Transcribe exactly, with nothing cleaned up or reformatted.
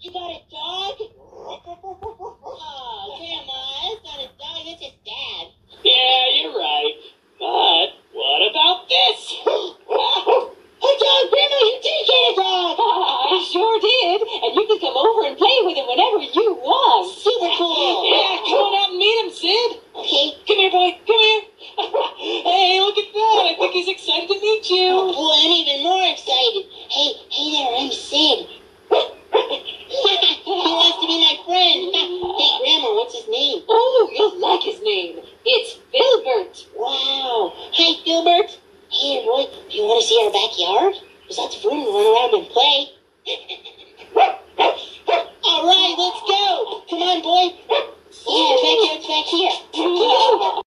You got a dog? Oh, Grandma, that's not a dog, that's just Dad. Yeah, you're right. But what about this? Wow! A dog, Grandma, you did get a dog! I sure did, and you can come over and play with him whenever you want. Super cool! Yeah, come on out and meet him, Sid. Okay. Come here, boy. Come here. Hey, look at that. I think he's excited to meet you. Oh, boy, I'm even more excited. Hey, hey there, I'm Sid. He wants to be my friend. Hey, Grandma, what's his name? Oh, you'll like his name. It's Filbert. Wow. Hi, Filbert. Hey, Roy, do you want to see our backyard? There's lots of room to run around and play. All right, let's go. Come on, boy. Yeah, our backyard's back here.